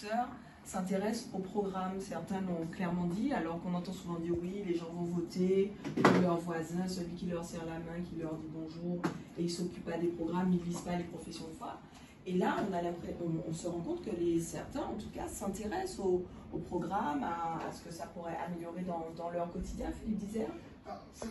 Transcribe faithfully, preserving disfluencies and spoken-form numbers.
s'intéressent au programme. Certains l'ont clairement dit, alors qu'on entend souvent dire oui, les gens vont voter pour leur voisin, celui qui leur serre la main, qui leur dit bonjour, et ils ne s'occupent pas des programmes, ils ne visent pas les professions de foi. Et là, on, a on, on se rend compte que les, certains, en tout cas, s'intéressent au, au programme, à, à ce que ça pourrait améliorer dans, dans leur quotidien. Philippe Dizer.